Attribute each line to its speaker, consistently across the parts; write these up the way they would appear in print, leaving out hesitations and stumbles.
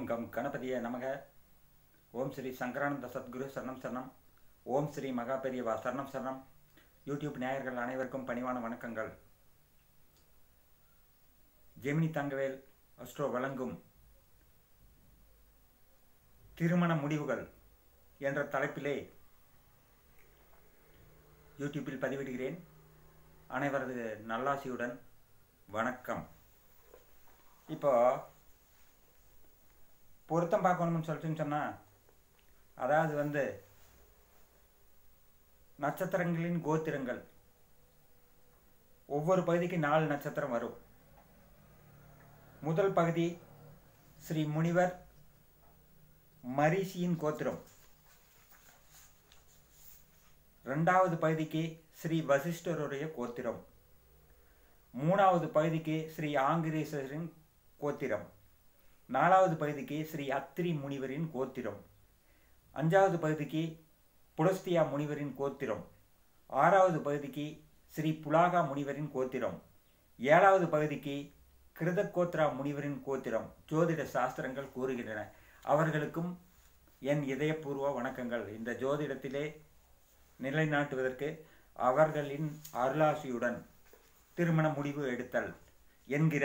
Speaker 1: ஓம் come கணபதியே நமக. ஓம் ஸ்ரீ சங்கரானந்த சத்குரு சரணம் சரணம். ஓம் ஸ்ரீ மகா பெரியவா சரணம் சரணம். யூடியூப் நேயர்கள் அனைவருக்கும் பணிவான வணக்கங்கள். ஜெமினி தங்கவேல் அஸ்ட்ரோ வழங்கும் திருமண முடிவுகள் என்ற தலைப்பிலே யூடியூப்பில் பதிவிடுகிறேன். அனைவரது நல்லாசியுடன் வணக்கம். இப்போ பொருத்தம் பார்க்கணும்னு சொல்லிட்டுன்னு சொன்னால், அதாவது நட்சத்திரங்களின் கோத்திரங்கள் ஒவ்வொரு பகுதிக்கு 4 நட்சத்திரம் வரும். முதல் பகுதி ஸ்ரீ முனிவர் மரிஷியின் கோத்திரம். இரண்டாவது பகுதிக்கு ஸ்ரீ வசிஷ்டருடைய கோத்திரம். மூணாவது பகுதிக்கு ஸ்ரீ ஆங்கிரேசரின் கோத்திரம். நாலாவது பகுதிக்கு ஸ்ரீ அத்திரி முனிவரின் கோத்திரம். அஞ்சாவது பகுதிக்கு புலஸ்தியா முனிவரின் கோத்திரம். ஆறாவது பகுதிக்கு ஸ்ரீ புலாகா முனிவரின் கோத்திரம். ஏழாவது பகுதிக்கு கிருதகோத்ரா முனிவரின் கோத்திரம். ஜோதிட சாஸ்திரங்கள் கூறுகின்றன. அவர்களுக்கும் என் இதயபூர்வ வணக்கங்கள். இந்த ஜோதிடத்திலே நிலைநாட்டுவதற்கு அவர்களின் அருளாசியுடன் திருமண முடிவு எடுத்தல் என்கிற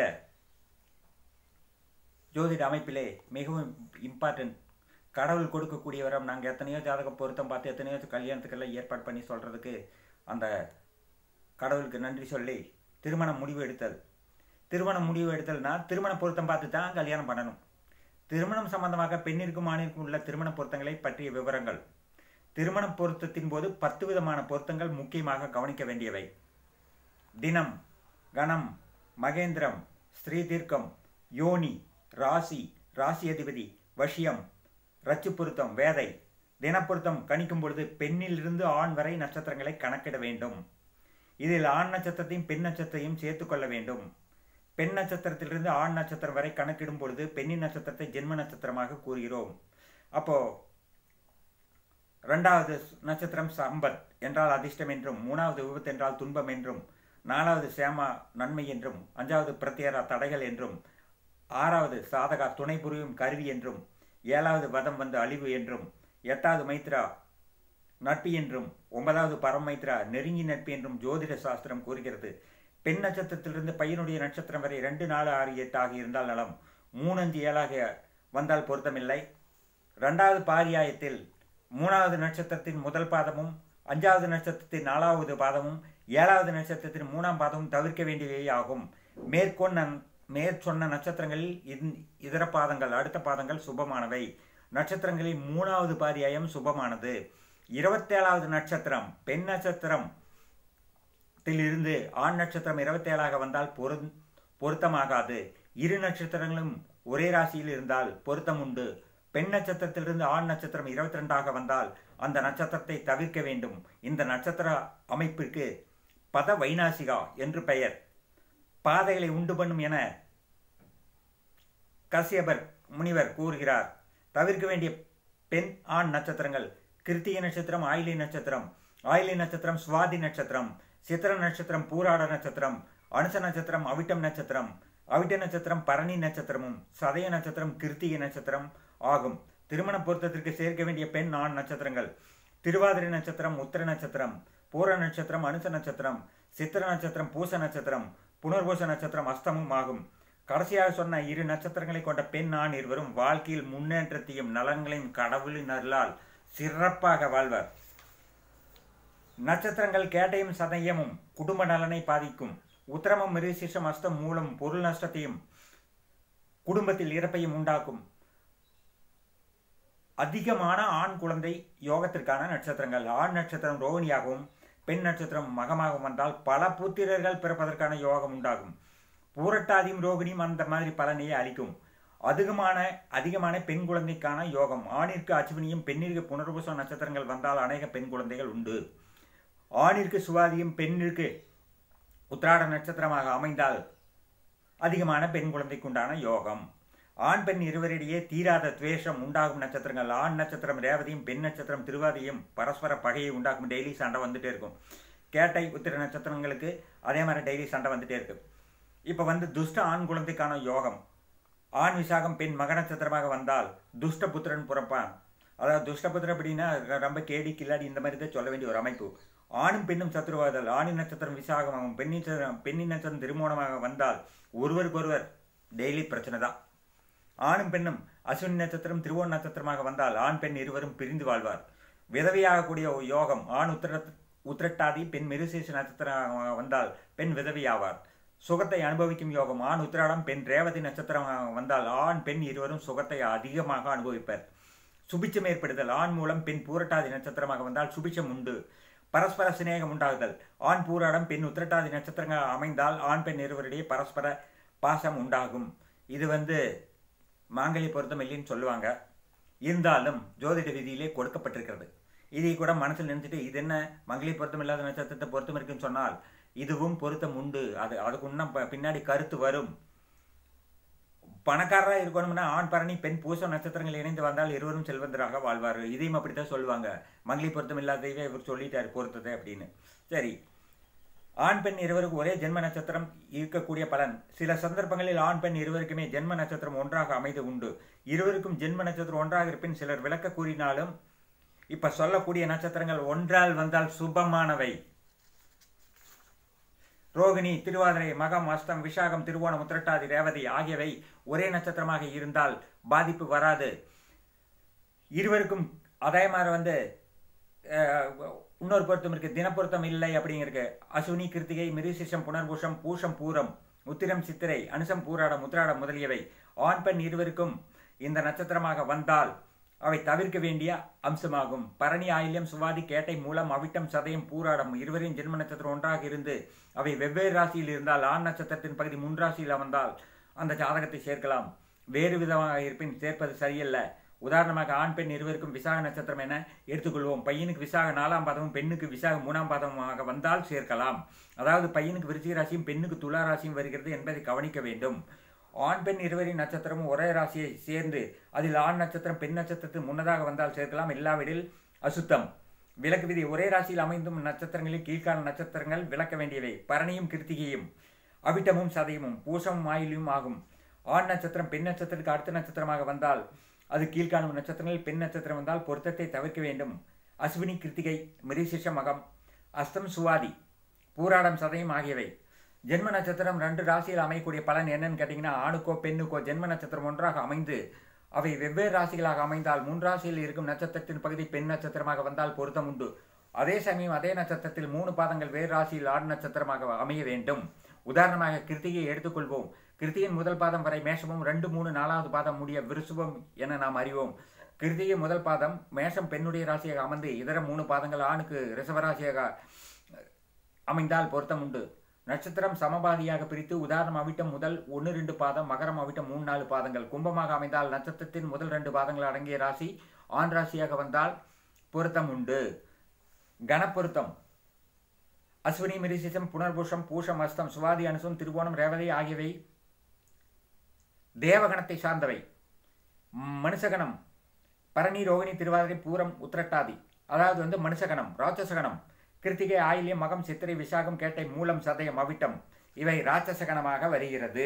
Speaker 1: ஜோதிட அமைப்பிலே மிகவும் இம்பார்ட்டன்ட். கடவுள் கொடுக்கக்கூடிய வரம். நாங்கள் எத்தனையோ ஜாதக பொருத்தம் பார்த்து எத்தனையோ கல்யாணத்துக்கெல்லாம் ஏற்பாடு பண்ணி சொல்கிறதுக்கு அந்த கடவுளுக்கு நன்றி சொல்லி திருமண முடிவு எடுத்தல். திருமண முடிவு எடுத்தல்னா திருமண பொருத்தம் பார்த்து தான் கல்யாணம் பண்ணணும். திருமணம் சம்பந்தமாக பெண்ணிற்கும் ஆணிற்கும் உள்ள திருமண பொருத்தங்களை பற்றிய விவரங்கள். திருமண பொருத்தத்தின் போது 10 விதமான பொருத்தங்கள் முக்கியமாக கவனிக்க வேண்டியவை. தினம், கணம், மகேந்திரம், ஸ்ரீ தீர்க்கம், யோனி, ராசி, ராசி அதிபதி, வசியம், ரச்சு பொருத்தம், வேதை. தினப்பொருத்தம் கணிக்கும் பொழுது பெண்ணிலிருந்து ஆண் வரை நட்சத்திரங்களை கணக்கிட வேண்டும். இதில் ஆண் நட்சத்திரத்தையும் பெண் நட்சத்திரத்தையும் சேர்த்துக்கொள்ள வேண்டும். பெண் நட்சத்திரத்திலிருந்து ஆண் நட்சத்திரம் வரை கணக்கிடும் பொழுது பெண்ணின் நட்சத்திரத்தை ஜென்ம நட்சத்திரமாக கூறுகிறோம். அப்போ 2வது நட்சத்திரம் சம்பத் என்றால் அதிர்ஷ்டம் என்றும், 3வது விபத்து என்றால் துன்பம் என்றும், 4வது சேமா நன்மை என்றும், 5வது பிரத்யேரா தடைகள் என்றும், 6வது சாதகா துணை புரியும் கருவி என்றும், 7வது வதம் அழிவு என்றும், 8வது மைத்ரா நட்பு என்றும், 9வது பரமைத்ரா நெருங்கி நட்பு என்றும் ஜோதிட சாஸ்திரம் கூறுகிறது. பெண் நட்சத்திரத்திலிருந்து பையனுடைய நட்சத்திரம் வரை 2, 4, 6, 8 ஆக இருந்தால் நலம். 3, 5, 7 வந்தால் பொருத்தமில்லை. 2வது பாரியாயத்தில் 3வது நட்சத்திரத்தின் முதல் பாதமும், 5வது நட்சத்திரத்தின் 4வது பாதமும், 7வது நட்சத்திரத்தின் 3ஆம் பாதமும் தவிர்க்க வேண்டியவை ஆகும். மேற்சொன்ன நட்சத்திரங்களில் இதர பாதங்கள், அடுத்த பாதங்கள் சுபமானவை. நட்சத்திரங்களில் 3வது பாரியாயம் சுபமானது. 27வது நட்சத்திரம் பெண் நட்சத்திரத்தில் இருந்து ஆண் நட்சத்திரம் 27ஆக வந்தால் பொருத்தமாகாது. இரு நட்சத்திரங்களும் ஒரே ராசியில் இருந்தால் பொருத்தம் உண்டு. பெண் நட்சத்திரத்திலிருந்து ஆண் நட்சத்திரம் 22ஆக வந்தால் அந்த நட்சத்திரத்தை தவிர்க்க வேண்டும். இந்த நட்சத்திர அமைப்பிற்கு பத வைநாசிகா என்று பெயர். பாதைகளை உண்டு பண்ணும் என கசியபர் முனிவர் கூறுகிறார். தவிர்க்க வேண்டிய பெண் ஆண் நட்சத்திரங்கள் கிருத்திகை நட்சத்திரம், ஆயிலி நட்சத்திரம், ஆயிலி நட்சத்திரம் சுவாதி நட்சத்திரம், சித்திர நட்சத்திரம் பூராட நட்சத்திரம், அனுச நட்சத்திரம் அவிட்டம் நட்சத்திரம், அவிட்ட நட்சத்திரம் பரணி நட்சத்திரமும், சதய நட்சத்திரம் கிருத்திகை நட்சத்திரம் ஆகும். திருமண பொருத்தத்திற்கு சேர்க்க வேண்டிய பெண் ஆண் நட்சத்திரங்கள் திருவாதிரை நட்சத்திரம், உத்திர நட்சத்திரம், பூர நட்சத்திரம், அனுச நட்சத்திரம், சித்திர நட்சத்திரம், பூச நட்சத்திரம், புனர்பூச நட்சத்திரம் அஸ்தமும் ஆகும். கடைசியாக சொன்ன 2 நட்சத்திரங்களை கொண்ட பெண் ஆண் இருவரும் வாழ்க்கையில் முன்னேற்றத்தையும் நலன்களையும் கடவுளின் அருளால் சிறப்பாக வாழ்வர். நட்சத்திரங்கள் கேட்டையும் சதயமும் குடும்ப நலனை பாதிக்கும். உத்திரமும் மிருகசீர்ஷம் அஸ்தம் மூலம் பொருள் நஷ்டத்தையும் குடும்பத்தில் இறப்பையும் உண்டாக்கும். அதிகமான ஆண் குழந்தை யோகத்திற்கான நட்சத்திரங்கள். ஆண் நட்சத்திரம் ரோகிணியாகவும் பெண் நட்சத்திரம் மகமாகவும் வந்தால் பல புத்திரர்கள் பிறப்பதற்கான யோகம் உண்டாகும். பூரட்டாதியும் ரோகிணியும் அந்த மாதிரி பலனையே அளிக்கும். அதிகமான பெண் குழந்தைக்கான யோகம். ஆணிற்கு அச்சுவினியும் பெண்ணிற்கு புனர்பூசம் நட்சத்திரங்கள் வந்தால் அநேக பெண் குழந்தைகள் உண்டு. ஆணிற்கு சுவாதியும் பெண்ணிற்கு உத்திராட நட்சத்திரமாக அமைந்தால் அதிகமான பெண் குழந்தைக்குண்டான யோகம். ஆண் பெண் இருவரிடையே தீராத துவேஷம் உண்டாகும் நட்சத்திரங்கள். ஆண் நட்சத்திரம் ரேவதியும் பெண் நட்சத்திரம் திருவாதியும் பரஸ்பர பகையை உண்டாக்கும். டெய்லி சண்டை வந்துட்டே இருக்கும். கேட்டை உத்திர நட்சத்திரங்களுக்கு அதே மாதிரி டெய்லி சண்டை வந்துட்டே இருக்கு. இப்போ துஷ்ட ஆண் குழந்தைக்கான யோகம். ஆண் விசாகம் பெண் மக நட்சத்திரமாக வந்தால் துஷ்டபுத்திரன் பிறப்பான். அதாவது துஷ்டபுத்திரன் அப்படின்னா ரொம்ப கேடி கில்லாடி இந்த மாதிரி தான் சொல்ல வேண்டிய ஒரு அமைப்பு. ஆணும் பெண்ணும் சத்துருவாதல். ஆணின் நட்சத்திரம் விசாகமாகவும் பெண்ணின் நட்சத்திரம் திருமணமாக வந்தால் ஒருவருக்கொருவர் டெய்லி பிரச்சனை தான். ஆணும் பெண்ணும் அஸ்வினி நட்சத்திரம் திருவோண நட்சத்திரமாக வந்தால் ஆண் பெண் இருவரும் பிரிந்து வாழ்வார். விதவியாகக்கூடிய யோகம். ஆண் உத்திரட்டாதி பெண் மிருசேஷ நட்சத்திரமாக வந்தால் பெண் விதவியாவார். சுகத்தை அனுபவிக்கும் யோகம். ஆண் உத்திராடம் பெண் ரேவதி நட்சத்திரமாக வந்தால் ஆண் பெண் இருவரும் சுகத்தை அதிகமாக அனுபவிப்பர். சுபிச்சம் ஏற்படுதல். ஆண் மூலம் பெண் பூரட்டாதி நட்சத்திரமாக வந்தால் சுபிச்சம் உண்டு. பரஸ்பர சிநேகம் உண்டாகுதல். ஆண் பூராடம் பெண் உத்திரட்டாதி நட்சத்திரங்கள் அமைந்தால் ஆண் பெண் இருவரிடையே பரஸ்பர பாசம் உண்டாகும். இது மாங்கல்ய பொருத்தம் இல்லைன்னு சொல்லுவாங்க. இருந்தாலும் ஜோதிட விதியிலே கொடுக்கப்பட்டிருக்கிறது. இதை கூட மனசில் நினைச்சிட்டு இது என்ன மங்கல்ய பொருத்தம் இல்லாத நட்சத்திரத்தை பொருத்தம் இருக்குன்னு சொன்னால் இதுவும் பொருத்தம் உண்டு. அதுக்கு இன்னும் பின்னாடி கருத்து வரும். பணக்காரராக இருக்கணும்னா ஆண் பரணி பெண் பூசம் நட்சத்திரங்கள் இணைந்து வந்தால் இருவரும் செல்வந்தராக வாழ்வார்கள். இதையும் அப்படித்தான் சொல்லுவாங்க. மங்கலி பொருத்தம் இல்லாதவே இவர் சொல்லிட்டாரு பொருத்தத்தை அப்படின்னு. சரி, ஆண் பெண் இருவருக்கு ஒரே ஜென்ம நட்சத்திரம் இருக்கக்கூடிய பலன். சில சந்தர்ப்பங்களில் ஆண் பெண் இருவருக்குமே ஜென்ம நட்சத்திரம் ஒன்றாக அமைது உண்டு. இருவருக்கும் ஜென்ம நட்சத்திரம் ஒன்றாக இருப்பின் சிலர் விளக்க கூறினாலும் இப்ப சொல்லக்கூடிய நட்சத்திரங்கள் ஒன்றால் வந்தால் சுபமானவை. ரோகிணி, திருவாதிரை, மகம், அஸ்தம், விஷாகம், திருவோணம், உத்திரட்டாதி, ரேவதி ஆகியவை ஒரே நட்சத்திரமாக இருந்தால் பாதிப்பு வராது. இருவருக்கும் அதே மாதிரி இன்னொரு பொருத்தம் இருக்கு. தினப்பொருத்தம் இல்லை அப்படிங்கிறது. அசுனி, கிருத்திகை, மிருசிஷம், புனர்பூஷம், பூஷம், பூரம், உத்திரம், சித்திரை, அனுசம், பூராடம், உத்திராடம் முதலியவை ஆண் பெண் இருவருக்கும் இந்த நட்சத்திரமாக வந்தால் அவை தவிர்க்க வேண்டிய அம்சமாகும். பரணி, ஆயில்யம், சுவாதி, கேட்டை, மூலம், அவிட்டம், சதயம், பூராடம் இருவரின் ஜென்ம நட்சத்திரம் ஒன்றாக இருந்து அவை வெவ்வேறு ராசியில் இருந்தால் ஆண் நட்சத்திரத்தின் பகுதி 3 ராசியில் அமர்ந்தால் அந்த ஜாதகத்தை சேர்க்கலாம். வேறு விதமாக இருப்பின் சேர்ப்பது சரியல்ல. உதாரணமாக ஆண் பெண் இருவருக்கும் விசாக நட்சத்திரம் என எடுத்துக்கொள்வோம். பையனுக்கு விசாக 4ஆம் பாதமும் பெண்ணுக்கு விசாக 3ஆம் பாதமாக வந்தால் சேர்க்கலாம். அதாவது பையனுக்கு விருச்சிக ராசியும் பெண்ணுக்கு துலா ராசியும் வருகிறது என்பதை கவனிக்க வேண்டும். ஆண் பெண் இருவரின் நட்சத்திரமும் ஒரே ராசியை சேர்ந்து அதில் ஆண் நட்சத்திரம் பெண் நட்சத்திரத்துக்கு முன்னதாக வந்தால் சேர்க்கலாம். இல்லாவிடில் அசுத்தம். விளக்கு விதி. ஒரே ராசியில் அமைந்தும் நட்சத்திரங்களில் கீழ்கால நட்சத்திரங்கள் விளக்க வேண்டியவை. பரணியும் கிருத்திகையும் அவிட்டமும் சதயமும் பூசமும் ஆயிலும் ஆகும். ஆண் நட்சத்திரம் பெண் நட்சத்திரத்துக்கு அடுத்த நட்சத்திரமாக வந்தால் அது கீழ்காணும் நட்சத்திரங்களில் பெண் நட்சத்திரம் வந்தால் பொருத்தத்தை தவிர்க்க வேண்டும். அஸ்வினி, கிருத்திகை, மிருசிஷ, மகம், அஸ்தம், சுவாதி, பூராடம், சதயம் ஆகியவை. ஜென்ம நட்சத்திரம் 2 ராசியில் அமையக்கூடிய பலன் என்னன்னு கேட்டீங்கன்னா, ஆணுக்கோ பெண்ணுக்கோ ஜென்ம நட்சத்திரம் ஒன்றாக அமைந்து அவை வெவ்வேறு ராசிகளாக அமைந்தால் 3 ராசியில் இருக்கும் நட்சத்திரத்தின் பகுதி பெண் நட்சத்திரமாக வந்தால் பொருத்தம் உண்டு. அதே சமயம் அதே நட்சத்திரத்தில் 3 பாதங்கள் வேறு ராசியில் ஆண் நட்சத்திரமாக அமைய வேண்டும். உதாரணமாக கிருத்திகையை எடுத்துக்கொள்வோம். கிருத்திகையின் முதல் பாதம் வரை மேஷமும் 2, 3, 4வது பாதம் முடிய விருஷபம் என நாம் அறிவோம். கிருத்திகை முதல் பாதம் மேஷம் பெண்ணுடைய ராசியாக அமர்ந்து இதர 3 பாதங்கள் ஆணுக்கு ரிஷபராசியாக அமைந்தால் பொருத்தம் உண்டு. நட்சத்திரம் சமபாதியாக பிரித்து உதாரணம் அவிட்டம் முதல் 1, 2 பாதம், மகரம் அவிட்டம் 3, 4 பாதங்கள் கும்பமாக அமைந்தால் நட்சத்திரத்தின் முதல் 2 பாதங்கள் அடங்கிய ராசி ஆண் ராசியாக வந்தால் பொருத்தம் உண்டு. கணப்பொருத்தம். அஸ்வினி, மிருசிஷம், புனர்பூஷம், பூஷம், அஸ்தம், சுவாதி, அனுசம், திருவோணம், ரேவதி ஆகியவை தேவகணத்தை சார்ந்தவை. மனுஷகணம். பரணி, ரோகிணி, திருவாதிரை, பூரம், உத்திரட்டாதி அதாவது மனுஷகணம். ராட்சசகணம். கிருத்திகை, ஆயில்யம், மகம், சித்திரை, விசாகம், கேட்டை, மூலம், சதயம், அவிட்டம் இவை ராட்சசகணமாக வருகிறது.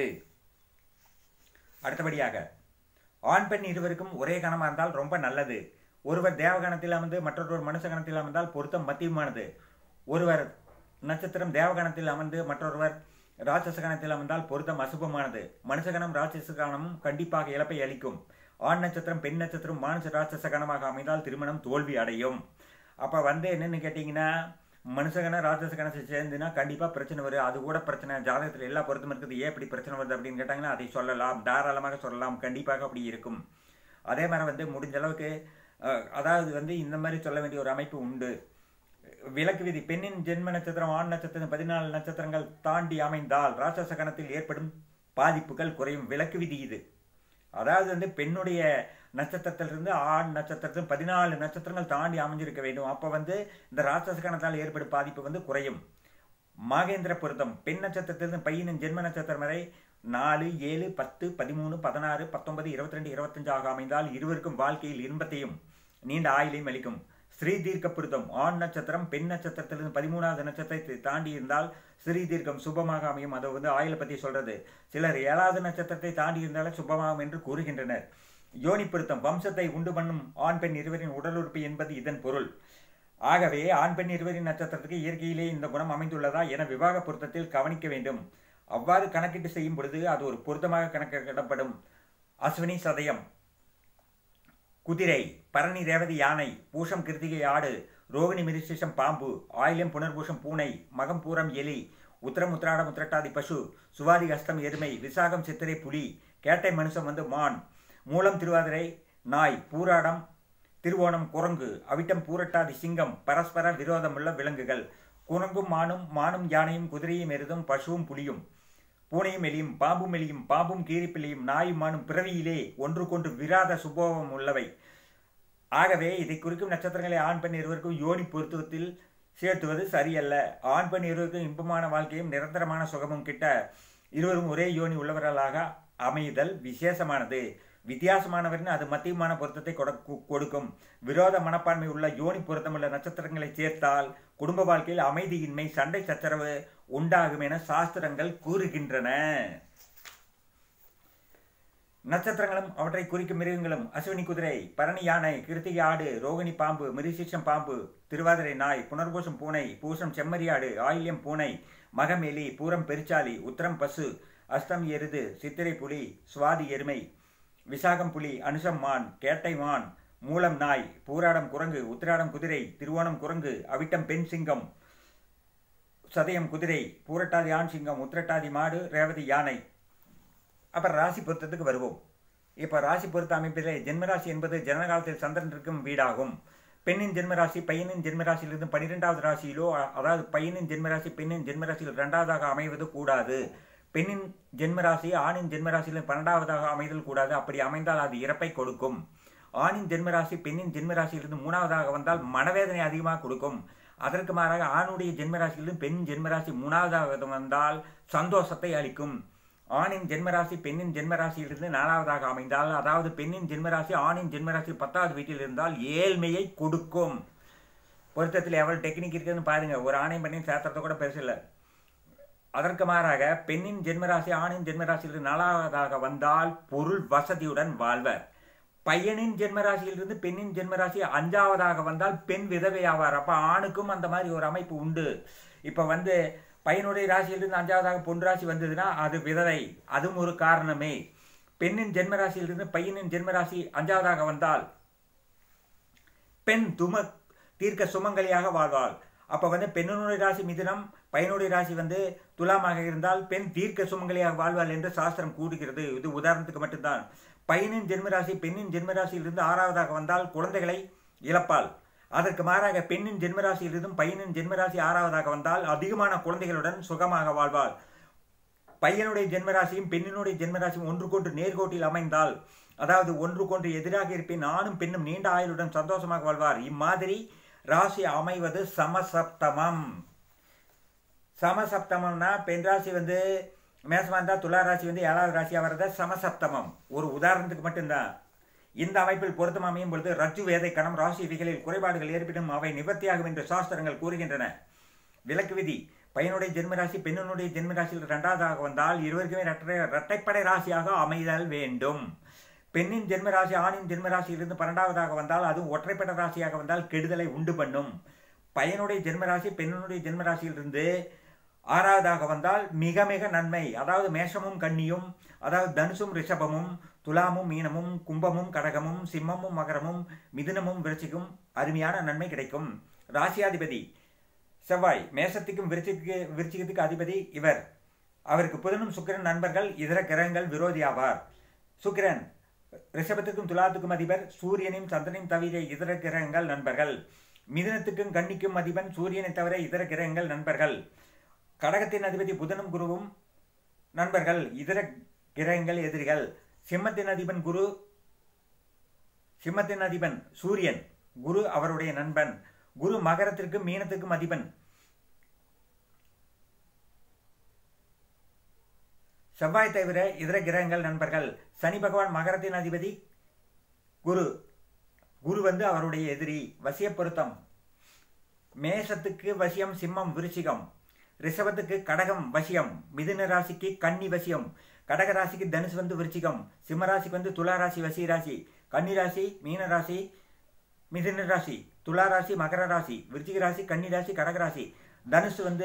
Speaker 1: அடுத்தபடியாக ஆண் பெண் இருவருக்கும் ஒரே கணமாக இருந்தால் ரொம்ப நல்லது. ஒருவர் தேவகணத்தில் அமர்ந்து மற்றொருவர் மனுஷகணத்தில் அமர்ந்தால் பொருத்தம் மத்தியமானது. ஒருவர் நட்சத்திரம் தேவகணத்தில் அமர்ந்து மற்றொருவர் ராட்சசகணத்தில் அமர்ந்தால் பொருத்தம் அசுபமானது. மனுஷகணம் ராட்சசகணமும் கண்டிப்பாக இழப்பை அளிக்கும். ஆண் நட்சத்திரம் பெண் நட்சத்திரம் மானுஷ ராட்சசகணமாக அமைந்தால் திருமணம் தோல்வி அடையும். அப்போ என்னன்னு கேட்டிங்கன்னா, மனுஷகன ராட்சசகணத்தை சேர்ந்துன்னா கண்டிப்பாக பிரச்சனை வரும். அது கூட பிரச்சனை. ஜாதகத்தில் எல்லா பொருத்தமும் இருக்குது. ஏன் இப்படி பிரச்சனை வருது அப்படின்னு கேட்டாங்கன்னா அதை சொல்லலாம், தாராளமாக சொல்லலாம். கண்டிப்பாக அப்படி இருக்கும். அதே மாதிரி முடிஞ்ச அளவுக்கு அதாவது இந்த மாதிரி சொல்ல வேண்டிய ஒரு அமைப்பு உண்டு. விளக்கு விதி. பெண்ணின் ஜென்ம நட்சத்திரம் ஆண் நட்சத்திரம் 14 நட்சத்திரங்கள் தாண்டி அமைந்தால் ராட்சசகணத்தில் ஏற்படும் பாதிப்புகள் குறையும். விளக்கு விதி இது. அதாவது பெண்ணுடைய நட்சத்திரத்திலிருந்து ஆண் நட்சத்திரத்தில் 14 நட்சத்திரங்கள் தாண்டி அமைஞ்சிருக்க வேண்டும். அப்போ இந்த ராட்சசகணத்தால் ஏற்படும் பாதிப்பு குறையும். மாகேந்திர பொருத்தம். பெண் நட்சத்திரத்திலிருந்து பையனின் ஜென்ம நட்சத்திரம் வரை 4, 7, 10, 13, 16, 19, 22, 25 ஆக அமைந்தால் இருவருக்கும் வாழ்க்கையில் இன்பத்தையும் நீண்ட ஆயுளையும் அளிக்கும். ஸ்ரீ தீர்க்க பொருத்தம். ஆண் நட்சத்திரம் பெண் நட்சத்திரத்திலிருந்து 13வது நட்சத்திரத்தை தாண்டி இருந்தால் ஸ்ரீ தீர்க்கம் சுபமாக அமையும். அதை ஆயுளை பற்றி சொல்றது. சிலர் 7வது நட்சத்திரத்தை தாண்டி இருந்தாலும் சுபமாகும் என்று கூறுகின்றனர். யோனி பொருத்தம். வம்சத்தை உண்டு பண்ணும் ஆண் பெண் இருவரின் உடல் உறுப்பு என்பது இதன் பொருள். ஆகவே ஆண் பெண் இருவரின் நட்சத்திரத்துக்கு இயற்கையிலே இந்த குணம் அமைந்துள்ளதா என விவாக பொருத்தத்தில் கவனிக்க வேண்டும். அவ்வாறு கணக்கிட்டு செய்யும் பொழுது அது ஒரு பொருத்தமாக கணக்கிடப்படும். அஸ்வினி சதயம், குதிரை, பரணி ரேவதி யானை, பூஷம் கிருத்திகை ஆடு, ரோகிணி மிருசிஷம் பாம்பு, ஆயில்யம் புனர்பூஷம் பூனை, மகம் பூரம் எலி, உத்திரம் உத்திராடம் உத்திரட்டாதி பசு, சுவாதி அஸ்தம் எருமை, விசாகம் சித்திரை புலி, கேட்டை மனுஷம் மான், மூலம் திருவாதிரை நாய், பூராடம் திருவோணம் குரங்கு, அவிட்டம் பூரட்டாதி சிங்கம் பரஸ்பர விரோதமுள்ள விலங்குகள். குரங்கும் மானும் யானையும் குதிரையும் எருதும் பசுவும் புலியும், பூனையும் எலியும், பாம்பும் எலியும், பாம்பும் கீரிப்பிள்ளையும், நாயும் மானும் பிறவியிலே ஒன்றுக்கொன்று விராத சுபோகம் உள்ளவை. ஆகவே இதை குறிக்கும் நட்சத்திரங்களை ஆண் பெண் இருவருக்கும் யோனி பொருத்துவத்தில் சேர்த்துவது சரியல்ல. ஆண் பெண் இருவருக்கும் இன்பமான வாழ்க்கையும் நிரந்தரமான சுகமும் கிட்ட இருவரும் ஒரே யோனி உள்ளவர்களாக அமைதல் விசேஷமானது. வித்தியாசமானவரின் அது மத்தியமான பொருத்தத்தை கொடுக்கும். விரோத மனப்பான்மை உள்ள யோனி பொருத்தமுள்ள நட்சத்திரங்களை சேர்த்தால் குடும்ப வாழ்க்கையில் அமைதியின்மை, சண்டை சச்சரவு உண்டாகும் என சாஸ்திரங்கள் கூறுகின்றன. நட்சத்திரங்களும் அவற்றை குறிக்கும் மிருகங்களும் அஸ்வினி குதிரை, பரணி யானை, கிருத்திகை ஆடு, ரோகிணி பாம்பு, மிருசிஷம் பாம்பு, திருவாதிரை நாய், புனர்பூசம் பூனை, பூசம் செம்மறியாடு, ஆயில்யம் பூனை, மகம் எலி, பூரம் பெருச்சாலி, உத்திரம் பசு, அஸ்தம் எருது, சித்திரை புலி, சுவாதி எருமை, விசாகம் புலி, அனுசம் மான், கேட்டை மான், மூலம் நாய், பூராடம் குரங்கு, உத்திராடம் குதிரை, திருவோணம் குரங்கு, அவிட்டம் பெண் சிங்கம், சதயம் குதிரை, பூரட்டாதி ஆண் சிங்கம், உத்திரட்டாதி மாடு, ரேவதி யானை. அப்புறம் ராசி பொருத்தத்துக்கு வருவோம். இப்போ ராசி பொருத்த அமைப்பிலே ஜென்மராசி என்பது ஜனகாலத்தில் சந்திரன் இருக்கும் வீடாகும். பெண்ணின் ஜென்மராசி பையனின் ஜென்மராசியிலிருந்து 12வது ராசியிலோ, அதாவது பையனின் ஜென்மராசி பெண்ணின் ஜென்மராசியில் 2வதாக அமைவது கூடாது. பெண்ணின் ஜென்மராசி ஆணின் ஜென்மராசியில் 12வதாக அமைதல் கூடாது. அப்படி அமைந்தால் அது இறப்பை கொடுக்கும். ஆணின் ஜென்மராசி பெண்ணின் ஜென்மராசியிலிருந்து 3வதாக வந்தால் மனவேதனை அதிகமாக கொடுக்கும். அதற்கு மாறாக ஆணுடைய ஜென்மராசியிலிருந்து பெண் ஜென்மராசி 3வதாக வந்தால் சந்தோஷத்தை அளிக்கும். ஆணின் ஜென்மராசி பெண்ணின் ஜென்மராசியிலிருந்து 4வதாக அமைந்தால், அதாவது பெண்ணின் ஜென்மராசி ஆணின் ஜென்மராசி 10வது வீட்டில் இருந்தால் ஏழ்மையை கொடுக்கும். பொருத்தத்தில் எவ்வளவு டெக்னிக் இருக்குதுன்னு பாருங்க. ஒரு ஆணையும் பெண்ணின் சாஸ்திரத்தை கூட பெருசில்லை. அதற்கு மாறாக பெண்ணின் ஜென்மராசி ஆணின் ஜென்மராசியிலிருந்து 4வதாக வந்தால் பொருள் வசதியுடன் வாழ்வர். பையனின் ஜென்மராசியிலிருந்து பெண்ணின் ஜென்மராசி 5வதாக வந்தால் பெண் விதவை ஆவார். அப்ப ஆணுக்கும் அந்த மாதிரி ஒரு அமைப்பு உண்டு. இப்ப பையனுடைய ராசியிலிருந்து 5வதாக பொன் ராசி வந்ததுன்னா அது விதவை, அதுவும் ஒரு காரணமே. பெண்ணின் ஜென்மராசியிலிருந்து பையனின் ஜென்மராசி 5வதாக வந்தால் பெண் தீர்க்க சுமங்கலியாக வாழ்வாள். அப்ப பெண்ணுடைய ராசி மிதுனம், பையனுடைய ராசி துலாமாக இருந்தால் பெண் தீர்க்க சுமங்கலியாக வாழ்வாள் என்று சாஸ்திரம் கூறுகிறது. இது உதாரணத்துக்கு மட்டும்தான். பையனின் ஜென்மராசி பெண்ணின் ஜென்மராசியிலிருந்து 6வதாக வந்தால் குழந்தைகளை இழப்பாள். அதற்கு மாறாக பெண்ணின் ஜென்மராசியிலிருந்தும் பையனின் ஜென்மராசி 6வதாக வந்தால் அதிகமான குழந்தைகளுடன் சுகமாக வாழ்வாள். பையனுடைய ஜென்மராசியும் பெண்ணினுடைய ஜென்மராசியும் ஒன்றுக்கொன்று நேர்கோட்டில் அமைந்தால், அதாவது ஒன்றுக்கொன்று எதிராக இருப்பின் ஆணும் பெண்ணும் நீண்ட ஆயுளுடன் சந்தோஷமாக வாழ்வார். இம்மாதிரி ராசி அமைவது சமசப்தமம். சமசப்தமம்னா பெண் ராசி மேசமா இருந்தால் துலா ராசி 7வது ராசியாக வர்றது சமசப்தமம். ஒரு உதாரணத்துக்கு மட்டும்தான். இந்த அமைப்பில் பொருத்தம் அமையும் பொழுது ரஜ்ஜு வேதை கணம் ராசி விதிகளில் குறைபாடுகள் ஏற்படும், அவை நிவர்த்தியாகும் என்று சாஸ்திரங்கள் கூறுகின்றன. விலக்கு விதி. பையனுடைய ஜென்மராசி பெண்ணினுடைய ஜென்மராசியில் 2வதாக வந்தால் இருவருக்குமே இரட்டைப்படை ராசியாக அமைதல் வேண்டும். பெண்ணின் ஜென்மராசி ஆணின் ஜென்மராசியிலிருந்து 12வதாக வந்தால் அதுவும் ஒற்றைப்படை ராசியாக வந்தால் கெடுதலை உண்டு பண்ணும். பையனுடைய ஜென்மராசி பெண்ணினுடைய ஜென்மராசியிலிருந்து 6வதாக வந்தால் மிக மிக நன்மை. அதாவது மேஷமும் கன்னியும், அதாவது தனுசும் ரிஷபமும், துலாமும் மீனமும், கும்பமும் கடகமும், சிம்மமும் மகரமும், மிதுனமும் விருச்சிக்கும் அருமையான நன்மை கிடைக்கும். ராசியாதிபதி செவ்வாய். மேசத்துக்கும் விருச்சிகத்துக்கு அதிபதி இவர். அவருக்கு புதனும் சுக்கிரன் நண்பர்கள். இதர கிரகங்கள் விரோதி ஆவார். சுக்கிரன் ரிஷபத்துக்கும் துலாத்துக்கும் அதிபர். சூரியனையும் சந்திரனையும் தவிர இதர கிரகங்கள் நண்பர்கள். மிதுனத்துக்கும் கன்னிக்கும் அதிபன். சூரியனை தவிர இதர கிரகங்கள் நண்பர்கள். கடகத்தின் அதிபதி புதனும் குருவும் நண்பர்கள். இதர கிரகங்கள் எதிரிகள். சிம்மத்தின் அதிபன் குரு, சிம்மத்தின் அதிபன் சூரியன், குரு அவருடைய நண்பன். குரு மகரத்திற்கும் மீனத்திற்கும் அதிபன். செவ்வாய் தவிர இதர கிரகங்கள் நண்பர்கள். சனி பகவான் மகரத்தின் அதிபதி குரு, குரு வந்து அவருடைய எதிரி. வசிய பொருத்தம் மேஷத்துக்கு வசியம் சிம்மம் விருச்சிகம், ரிஷபத்துக்கு கடகம் வசியம், மிதுன ராசிக்கு கன்னி வசியம், கடக ராசிக்கு தனுசு வந்து விருச்சிகம், சிம்ம ராசிக்கு வந்து துலா ராசி வசிய ராசி, கன்னி ராசி மீன ராசி மிதுன ராசி, துலா ராசி மகர ராசி, விருச்சிக ராசி கன்னி ராசி கடக ராசி, தனுசு வந்து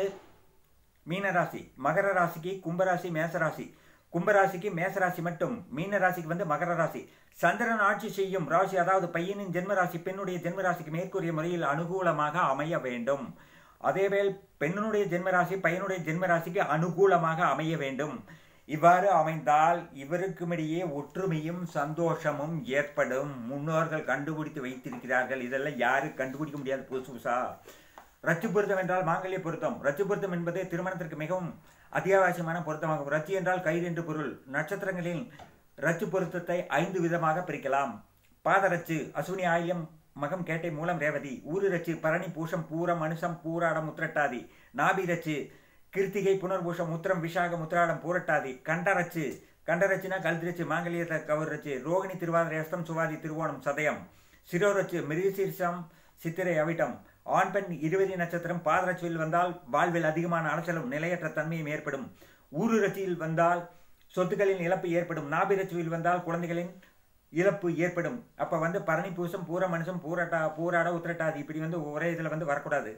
Speaker 1: மீன ராசி, மகர ராசிக்கு கும்பராசி மேசராசி, கும்பராசிக்கு மேசராசி மட்டும், மீன ராசிக்கு வந்து மகர ராசி. சந்திரன் ஆட்சி செய்யும் ராசி, அதாவது பையனின் ஜென்மராசி பெண்ணுடைய ஜென்மராசிக்கு மேற்கூறிய முறையில் அனுகூலமாக அமைய வேண்டும். அதேவேள் பெண்ணுடைய ஜென்மராசி பையனுடைய ஜென்மராசிக்கு அனுகூலமாக அமைய வேண்டும். இவ்வாறு அமைந்தால் இவருக்குமிடையே ஒற்றுமையும் சந்தோஷமும் ஏற்படும். முன்னோர்கள் கண்டுபிடித்து வைத்திருக்கிறார்கள். இதெல்லாம் யாரும் கண்டுபிடிக்க முடியாது புதுசு புதுசா. ரச்சு பொருத்தம் என்றால் மாங்கல்ய பொருத்தம். ரச்சு பொருத்தம் என்பது திருமணத்திற்கு மிகவும் அத்தியாவசியமான பொருத்தமாகும். ரச்சு என்றால் கயிறு என்று பொருள். நட்சத்திரங்களில் ரச்சு பொருத்தத்தை 5 விதமாக பிரிக்கலாம். பாதரச்சு அசுவினி ஆயில்யம் மகம் கேட்டை மூலம் ரேவதி. ஊரு ரச்சு பரணி பூஷம் பூரம் அனுசம் பூராடம் உத்திரட்டாதி. நாபி ரச்சு கிருத்திகை புனர்பூஷம் உத்திரம் விஷாகம் உத்திராடம் பூரட்டாதி. கண்டரச்சு கண்டரச்சுனா கழுதிரச்சு மாங்கல்யத்தை கவர்ரச்சு. ரோகிணி திருவாதிரை அஸ்தம் சுவாதி திருவோணம் சதயம். சிரோரச்சு மிருகசீர்ஷம் சித்திரை அவிட்டம். ஆண் பெண் 20 நட்சத்திரம் பாதரட்சியில் வந்தால் வாழ்வில் அதிகமான அலைச்சலும் நிலையற்ற தன்மையும் ஏற்படும். ஊரு ரச்சியில் வந்தால் சொத்துக்களின் இழப்பு ஏற்படும். நாபிரச்சியில் வந்தால் குழந்தைகளின் இழப்பு ஏற்படும். அப்போ வந்து பரணி பூசம் பூர மனுஷம் பூராட உத்திரட்டாதி இப்படி வந்து ஒரே இதில் வந்து வரக்கூடாது.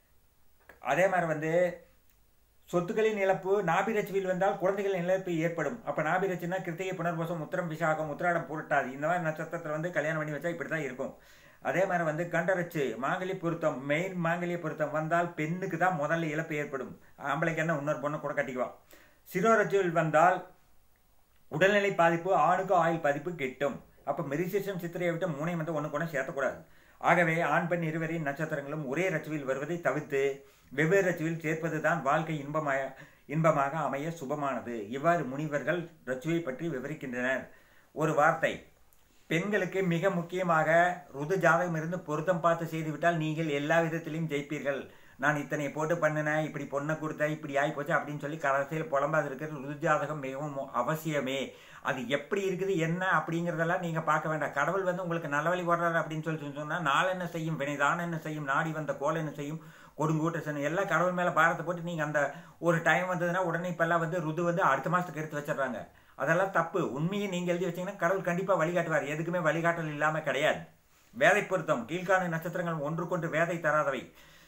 Speaker 1: அதே மாதிரி வந்து சொத்துக்களின் இழப்பு நாபிரச்சியில் வந்தால் குழந்தைகளின் இழப்பு ஏற்படும். அப்போ நாபிரச்சின்னா கிருத்திகை புனர்பூசம் உத்திரம் விஷாகம் உத்திராடம் பூரட்டாதி இந்த மாதிரி நட்சத்திரத்தில் வந்து கல்யாணம் பண்ணி வச்சா இப்படி தான் இருக்கும். அதே மாதிரி வந்து கண்டரச்சு மாங்கல்ய பொருத்தம் மெயின் மாங்கல்ய பொருத்தம் வந்தால் பெண்ணுக்கு தான் முதல்ல இழப்பு ஏற்படும். ஆம்பளைக்கு என்ன இன்னொரு பொண்ணு கூட கட்டிக்குவா. சிரோரச்சுவில் வந்தால் உடல்நிலை பாதிப்பு ஆணுக்கு ஆயுள் பாதிப்பு கிட்டும். அப்போ மிருகசீர்ஷம் சித்திரையை விட்டு 3 வந்து ஒன்று கூட சேர்த்தக்கூடாது. ஆகவே ஆண் பெண் இருவரின் நட்சத்திரங்களும் ஒரே ரச்சுவில் வருவதை தவிர்த்து வெவ்வேறு ரச்சுவில் சேர்ப்பது தான் வாழ்க்கை இன்பமாக அமைய சுபமானது. இவ்வாறு முனிவர்கள் ரச்சுவை பற்றி விவரிக்கின்றனர். ஒரு வார்த்தை, பெண்களுக்கு மிக முக்கியமாக ருது ஜாதகம் இருந்து பொருத்தம் பார்த்து செய்துவிட்டால் நீங்கள் எல்லா விதத்திலையும் ஜெயிப்பீர்கள். நான் இத்தனை போட்டு பண்ணினேன், இப்படி பொண்ணை கொடுத்தேன், இப்படி ஆகி போச்சு அப்படின்னு சொல்லி கடைசியில் புலம்பாது இருக்கிறது. ருது ஜாதகம் மிகவும் அவசியமே. அது எப்படி இருக்குது என்ன அப்படிங்கிறதெல்லாம் நீங்கள் பார்க்க வேண்டாம். கடவுள் வந்து உங்களுக்கு நல்ல வழி போடுறாரு அப்படின்னு சொல்லி சொன்னால் நாள் என்ன செய்யும் வினைதான் என்ன செய்யும் நாடி வந்த கோல் என்ன செய்யும் கொடுங்கூட்ட சனி எல்லாம் கடவுள் மேலே பாரத்தை போட்டு நீங்கள் அந்த ஒரு டைம் வந்ததுன்னா உடனே இப்போல்லாம் வந்து ருது வந்து அடுத்த மாதத்துக்கு எடுத்து வச்சிடுறாங்க. அதெல்லாம் தப்பு. உண்மையை நீங்கள் எழுதி வச்சிங்கன்னா கடவுள் கண்டிப்பாக வழிகாட்டுவார். எதுக்குமே வழிகாட்டல் இல்லாமல் கிடையாது. வேதை பொருத்தம் கீழ்காணும் நட்சத்திரங்கள் ஒன்றுக்கொன்று வேதை தராதவை.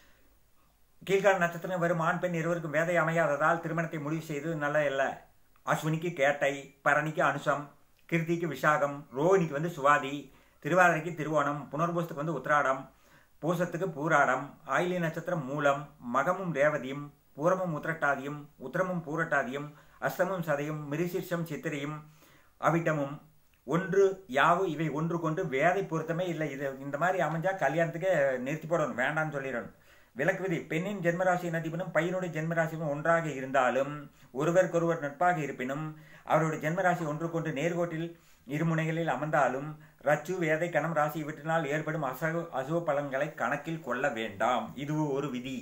Speaker 1: கீழ்காணும் நட்சத்திரம் வரும் ஆண் பெண் இருவருக்கும் வேதை அமையாததால் திருமணத்தை முடிவு செய்து நல்ல இல்லை. அஸ்வினிக்கு கேட்டை, பரணிக்கு அனுசம், கிருத்திக்கு விஷாகம், ரோஹிணிக்கு வந்து சுவாதி, திருவாதிரைக்கு திருவோணம், புனர்பூசத்துக்கு வந்து உத்திராடம், பூசத்துக்கு பூராடம், ஆயிலிய நட்சத்திரம் மூலம், மகமும் ரேவதியும், பூரமும் உத்திரட்டாதியும், உத்திரமும் பூரட்டாதியும், அஸ்தமும் சதையும், மிருகசீர்ஷம் சித்திரையும் அவிட்டமும் ஒன்று யாவு இவை ஒன்று கொண்டு வேதை பொருத்தமே இல்லை. இது இந்த மாதிரி அமைஞ்சா கல்யாணத்துக்கு நிறுத்தி போடணும், வேண்டான்னு சொல்லிடணும். விலக்கு விதி, பெண்ணின் ஜென்மராசியின் அதிபனும் பையனுடைய ஜென்மராசியும் ஒன்றாக இருந்தாலும் ஒருவருக்கொருவர் நட்பாக இருப்பினும் அவருடைய ஜென்மராசி ஒன்று கொண்டு நேர்கோட்டில் இருமுனைகளில் அமர்ந்தாலும் ரச்சு வேதை கணம் ராசி இவற்றினால் ஏற்படும் அசுவ பலன்களை கணக்கில் கொள்ள வேண்டாம். இது ஒரு விதி.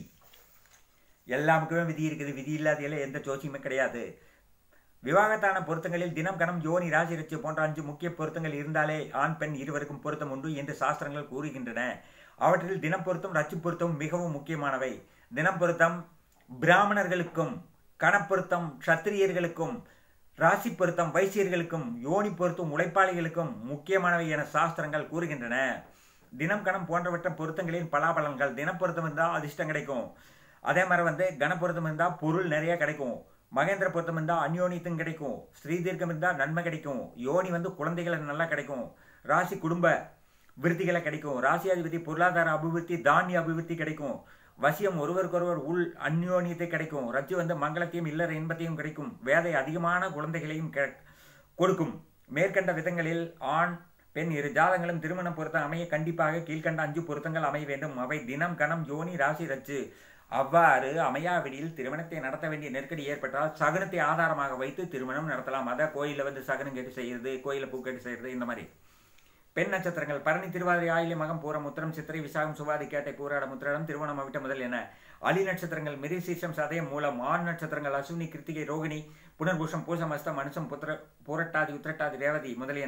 Speaker 1: எல்லாமுக்குமே விதி இருக்குது. விதி இல்லாத எந்த ஜோசியமே கிடையாது. விவாகத்தான பொருத்தங்களில் தினம் கணம் யோனி ராசி ரச்சு போன்ற 5 முக்கிய பொருத்தங்கள் இருந்தாலே ஆண் பெண் இருவருக்கும் பொருத்தம் உண்டு என்று சாஸ்திரங்கள் கூறுகின்றன. அவற்றில் தினம் பொருத்தம் ரச்சு பொருத்தம் மிகவும் முக்கியமானவை. தினம் பொருத்தம் பிராமணர்களுக்கும், கணப்பொருத்தம் சத்திரியர்களுக்கும், ராசி பொருத்தம் வைசியர்களுக்கும், யோனி பொருத்தம் உழைப்பாளிகளுக்கும் முக்கியமானவை என சாஸ்திரங்கள் கூறுகின்றன. தினம் கணம் போன்றவற்ற பொருத்தங்களின் பலாபலன்கள். தினப்பொருத்தம் இருந்தால் அதிர்ஷ்டம் கிடைக்கும். அதே மாதிரி வந்து கணப்பொருத்தம் இருந்தால் பொருள் நிறைய கிடைக்கும். மகேந்திர பொருத்தம் இருந்தால் அந்யோனியத்தும் கிடைக்கும். ஸ்ரீதீர்க்கம் இருந்தால் நன்மை கிடைக்கும். யோனி வந்து குழந்தைகளை நல்லா கிடைக்கும். ராசி குடும்ப விருத்திகளை கிடைக்கும். ராசி அதிபதி பொருளாதார அபிவிருத்தி, தானிய அபிவிருத்தி கிடைக்கும். வசியம் ஒருவருக்கொருவர் உள் அந்யோனியத்தை கிடைக்கும். ரஜ்ஜு வந்து மங்களத்தையும் இல்லற இன்பத்தையும் கிடைக்கும். வேதை அதிகமான குழந்தைகளையும் கொடுக்கும். மேற்கண்ட விதங்களில் ஆண் பெண் இரு ஜாதங்களும் திருமணம் பொருத்தம் அமைய கண்டிப்பாக கீழ்கண்ட 5 பொருத்தங்கள் அமைய வேண்டும். அவை தினம் கணம் யோனி ராசி ரஜ்ஜு. அவ்வாறு அமையாவிடில் திருமணத்தை நடத்த வேண்டிய நெருக்கடி ஏற்பட்டால் சகுனத்தை ஆதாரமாக வைத்து திருமணம் நடத்தலாம். அதான் கோயிலில் வந்து சகுனம் கேட்டு செய்கிறது, கோயிலில் பூ கேட்டு செய்கிறது, இந்த மாதிரி. பெண் நட்சத்திரங்கள் பரணி திருவாதிரை ஆயிலி மகம் பூரம் உத்திரம் சித்திரை விசாகம் சுவாதி கேட்டை பூராடம் உத்திராடம் திருவோணம் அவிட்ட முதல் என. அலி நட்சத்திரங்கள் மிருகசீர்ஷம் சதயம் மூலம். ஆண் நட்சத்திரங்கள் அசுவினி கிருத்திகை ரோகிணி புனர்பூஷம் பூசம் அஸ்தம் அனுசம் பூரட்டாதி உத்திரட்டாதி ரேவதி முதலியன.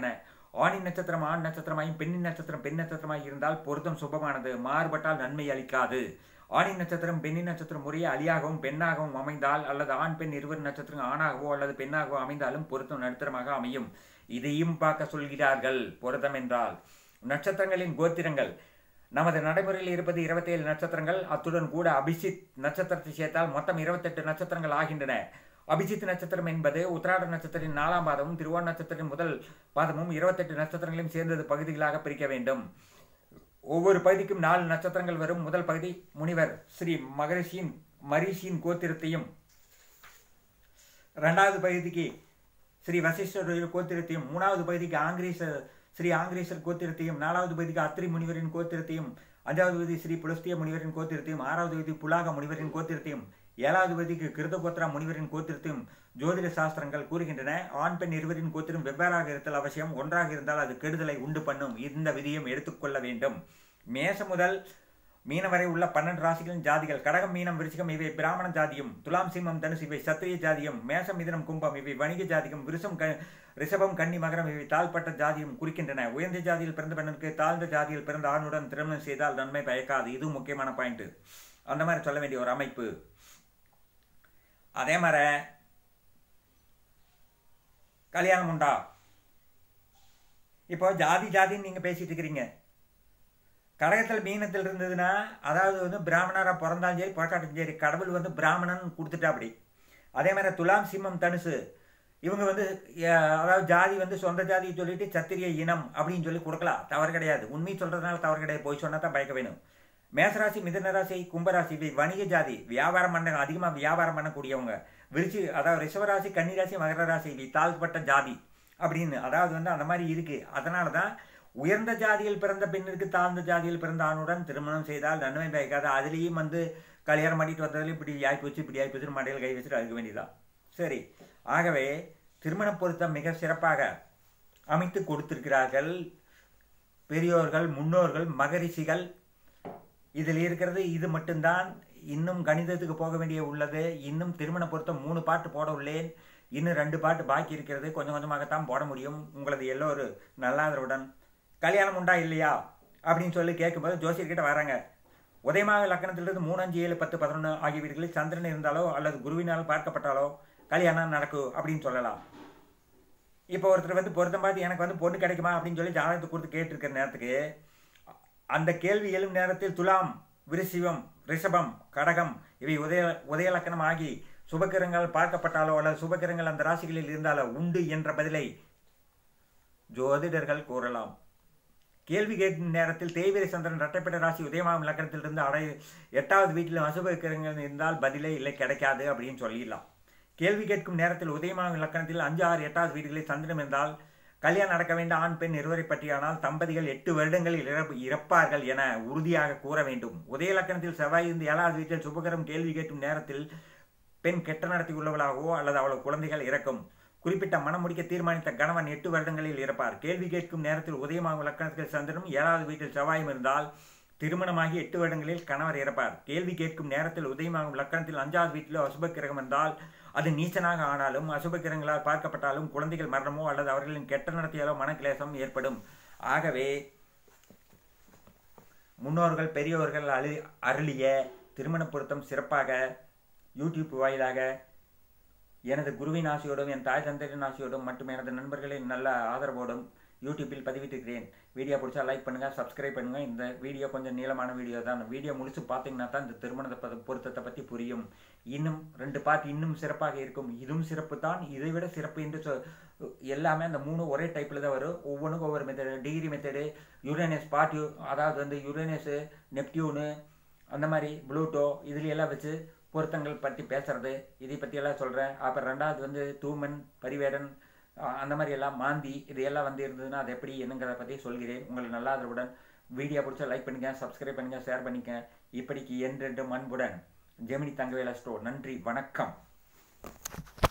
Speaker 1: ஆணின் நட்சத்திரம் ஆண் நட்சத்திரமாயும் பெண்ணின் நட்சத்திரம் பெண் நட்சத்திரமாய் இருந்தால் பொருத்தம் சுபமானது, மாறுபட்டால் நன்மை அளிக்காது. ஆணின் நட்சத்திரம் பெண்ணின் நட்சத்திரம் முறையே அலியாகவும் பெண்ணாகவும் அமைந்தால் அல்லது ஆண் பெண் இருவர் நட்சத்திரம் ஆணாகவோ அல்லது பெண்ணாகவோ அமைந்தாலும் பொருத்தம் நடுத்தரமாக அமையும். இதையும் பார்க்க சொல்கிறார்கள். பொருத்தம் என்றால் நட்சத்திரங்களின் கோத்திரங்கள். நமது நடைமுறையில் இருப்பது 27 நட்சத்திரங்கள். அத்துடன் கூட அபிஜித் நட்சத்திரத்தை சேர்த்தால் மொத்தம் 28 நட்சத்திரங்கள் ஆகின்றன. அபிஜித் நட்சத்திரம் என்பது உத்திராட நட்சத்திரத்தின் 4ஆம் பாதமும் திருவோண நட்சத்திரத்தின் முதல் பாதமும் 28 நட்சத்திரங்களையும் சேர்ந்தது பகுதிகளாக பிரிக்க வேண்டும். ஒவ்வொரு பகுதிக்கும் 4 நட்சத்திரங்கள் வரும். முதல் பகுதி முனிவர் ஸ்ரீ மரிஷியின் கோத்திரத்தையும், 2வது பகுதிக்கு ஸ்ரீ வசிஷ்டர் கோத்திரத்தையும், 3வது பகுதிக்கு ஸ்ரீ ஆங்கிரீசர் கோத்திரத்தையும், 4வது பகுதிக்கு அத்ரி முனிவரின் கோத்திரத்தையும், 5வது பகுதி ஸ்ரீ புலஸ்திய முனிவரின் கோத்திரத்தையும், 6வது பகுதி புலாக முனிவரின் கோத்திரத்தையும், 7வது பகுதிக்கு கிருதகோத்ரா முனிவரின் கோத்திரத்தையும் ஜோதிட சாஸ்திரங்கள் கூறுகின்றன. ஆண் பெண் இருவரின் கோத்திரம் வெவ்வேறாக இருத்தல் அவசியம். ஒன்றாக இருந்தால் அது கெடுதலை உண்டு பண்ணும். இந்த விதியும் எடுத்துக்கொள்ள வேண்டும். மேசம் முதல் மீனம் வரை உள்ள 12 ராசிகளின் ஜாதிகள். கடகம் மீனம் விருச்சிகம் இவை பிராமண ஜாதியும், துலாம் சிம்மம் தனுசு இவை சத்திரிய ஜாதியும், மேசம் மிதுனம் கும்பம் இவை வணிக ஜாதியும், ரிஷபம் கன்னி மகரம் இவை தாழ்பட்ட ஜாதியும் குறிக்கின்றன. உயர்ந்த ஜாதியில் பிறந்த பெண்ணுக்கு தாழ்ந்த ஜாதியில் பிறந்த ஆணுடன் திருமணம் செய்தால் நன்மை பயக்காது. இது முக்கியமான பாயிண்ட். அந்த மாதிரி சொல்ல வேண்டிய ஒரு அமைப்பு. அதே மாதிரி கல்யாணம் உண்டா? இப்போ ஜாதின்னு நீங்க பேசிட்டு இருக்கிறீங்க. கடகத்தில் மீனத்தில் இருந்ததுன்னா, அதாவது பிராமணராக பிறந்தாலும் சரி பிறக்காட்டும் சரி, கடவுள் பிராமணன் கொடுத்துட்டா அப்படி. அதே மாதிரி துலாம் சிம்மம் தனுசு இவங்க அதாவது ஜாதி சொந்த ஜாதியை சொல்லிட்டு சத்திரிய இனம் அப்படின்னு சொல்லி கொடுக்கலாம். தவறு கிடையாது. உண்மை சொல்றதுனால தவறு கிடையாது. போய் சொன்னா தான் பயக்க வேணும். மேசராசி மிதுனராசி கும்பராசி இவை வணிக ஜாதி, வியாபாரம் பண்ண அதிகமாக வியாபாரம் பண்ணக்கூடியவங்க. அதாவது ரிஷபராசி கன்னிராசி மகர ராசி இவை தாழ்பட்ட ஜாதி அப்படின்னு அதாவது அந்த மாதிரி இருக்கு. அதனால தான் உயர்ந்த ஜாதியில் பிறந்த பெண்ணிற்கு தாழ்ந்த ஜாதியில் பிறந்த ஆணுடன் திருமணம் செய்தால் நன்மை பயக்காது. அதுலேயும் கல்யாணம் பண்ணிட்டு வந்ததில் இப்படி ஆயிப்போச்சு மண்டையில் கை வச்சுட்டு அழுக வேண்டியதான். சரி, ஆகவே திருமண பொருத்தம் மிக சிறப்பாக அமைத்து கொடுத்திருக்கிறார்கள் பெரியோர்கள், முன்னோர்கள், மகரிஷிகள். இதில் இருக்கிறது இது மட்டும்தான். இன்னும் கணிதத்துக்கு போக வேண்டிய உள்ளது. இன்னும் திருமண பொருத்தம் 3 பாட்டு போட உள்ளேன். இன்னும் 2 பாட்டு பாக்கி இருக்கிறது. கொஞ்சம் கொஞ்சமாகத்தான் போட முடியும். உங்களது எல்லோரும் நல்லாதருடன் கல்யாணம் உண்டா இல்லையா அப்படின்னு சொல்லி கேட்கும்போது ஜோசியர்கிட்ட வராங்க. உதயமாக லக்னத்திலிருந்து 3, 5, 7, 10, 11 ஆகிய வீடுகளில் சந்திரன் இருந்தாலோ அல்லது குருவினால் பார்க்கப்பட்டாலோ கல்யாணம் நடக்கும் அப்படின்னு சொல்லலாம். இப்போ ஒருத்தர் பொருத்தம் பார்த்து எனக்கு பொண்ணு கிடைக்குமா அப்படின்னு சொல்லி ஜாதகத்தை கொடுத்து கேட்டிருக்கிற நேரத்துக்கு அந்த கேள்வி எழும் நேரத்தில் துலாம், விருச்சிகம், ரிஷபம், கடகம் இவை உதயலக்கணம் ஆகி சுபக்கிரங்கள் பார்க்கப்பட்டாலோ அல்லது சுபக்கிரங்கள் அந்த ராசிகளில் இருந்தாலோ உண்டு என்ற பதிலை ஜோதிடர்கள் கூறலாம். கேள்வி கேட்கும் நேரத்தில் தேய்பிரை சந்திரன் இரட்டைப்பட்ட ராசி உதயமாகும் லக்கணத்திலிருந்து 8வது வீட்டிலும் அசுபக்கிரங்கள் இருந்தால் பதிலே இல்லை, கிடைக்காது அப்படின்னு சொல்லிடலாம். கேள்வி கேட்கும் நேரத்தில் உதயமாகும் லக்கணத்தில் 5, 6, 8வது வீடுகளில் சந்திரன் இருந்தால் கல்யாணம் நடக்க வேண்டிய ஆண் பெண் இருவரை பற்றியானால் தம்பதிகள் 8 வருடங்களில் இறப்பார்கள் என உறுதியாக கூற வேண்டும். உதய லக்கணத்தில் செவ்வாய் இருந்து 7வது வீட்டில் சுபகரம் கேள்வி கேட்கும் நேரத்தில் பெண் கெட்ட நடத்தி உள்ளவளாகவோ அல்லது அவளது குழந்தைகள் இறக்கும். குறிப்பிட்ட மனம் முடிக்க தீர்மானித்த கணவன் 8 வருடங்களில் இறப்பார். கேள்வி கேட்கும் நேரத்தில் உதயமாகும் லக்கணத்தில் சந்திரனும் 7வது வீட்டில் செவ்வாயும் இருந்தால் திருமணமாகி 8 வருடங்களில் கணவர் இறப்பார். கேள்வி கேட்கும் நேரத்தில் உதயமாகும் லக்கணத்தில் 5வது வீட்டில் அசுப கிரகம் இருந்தால் அது நீச்சனாக ஆனாலும் அசுப கிரகங்களால் பார்க்கப்பட்டாலும் குழந்தைகள் மரணமோ அல்லது அவர்களின் கெட்ட நடத்தியாலோ மனக்கிலேசம் ஏற்படும். ஆகவே முன்னோர்கள் பெரியோர்கள் அருளிய திருமண பொருத்தம் சிறப்பாக யூடியூப் வாயிலாக எனது குருவின் ஆசையோடும் என் தாய் தந்தையின் ஆசையோடும் மற்றும் எனது நண்பர்களின் நல்ல ஆதரவோடும் யூடியூப்பில் பதிவிட்டிருக்கிறேன். வீடியோ பிடிச்சா லைக் பண்ணுங்கள், சப்ஸ்கிரைப் பண்ணுங்கள். இந்த வீடியோ கொஞ்சம் நீளமான வீடியோ தான். வீடியோ முழுசு பார்த்தீங்கன்னா தான் இந்த திருமண பொருத்தத்தை பற்றி புரியும். இன்னும் 2 பார்ட் இன்னும் சிறப்பாக இருக்கும். இதுவும் சிறப்பு தான், இதை விட சிறப்பு என்று எல்லாமே அந்த 3 ஒரே டைப்பில் தான் வரும். ஒவ்வொன்றுக்கும் ஒவ்வொரு method. Degree method, Uranus part, அதாவது யுரேனஸு, நெப்டியூனு, அந்த மாதிரி ப்ளூட்டோ இதில் எல்லாம் வச்சு பொருத்தங்கள் பற்றி பேசுறது, இதை பற்றியெல்லாம் சொல்கிறேன். அப்புறம் 2வது தூமன், பரிவேடன், அந்த மாதிரி எல்லாம் மாந்தி இதையெல்லாம் இருந்ததுன்னா அது எப்படி என்னங்கிறத பற்றி சொல்கிறேன். உங்களுக்கு நல்லா ஆதரவுடன் வீடியோ பிடிச்சா லைக் பண்ணுங்கள், சப்ஸ்கிரைப் பண்ணுங்கள், ஷேர் பண்ணிக்க. இப்படிக்கு என்றென்றும் அன்புடன் ஜெமினி தங்கவேலா ஸ்டோர். நன்றி, வணக்கம்.